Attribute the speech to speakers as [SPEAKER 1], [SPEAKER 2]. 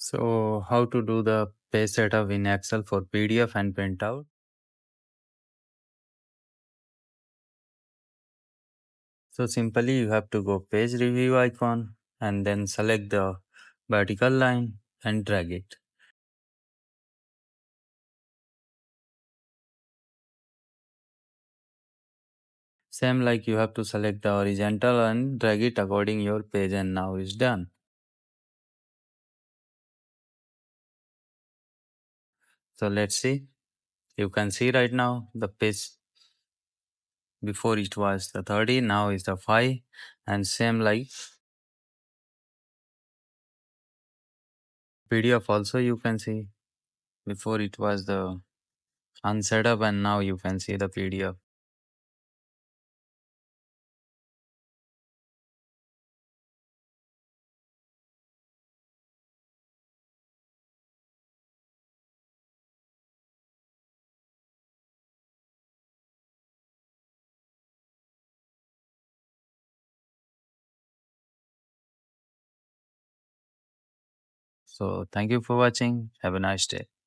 [SPEAKER 1] So, how to do the page setup in Excel for PDF and printout? So, simply you have to go page review icon and then select the vertical line and drag it. Same like you have to select the horizontal and drag it according your page, and now it's done. So let's see. You can see right now the page before it was the 30, now is the 5, and same like PDF also you can see before it was the unset up and now you can see the PDF. So thank you for watching. Have a nice day.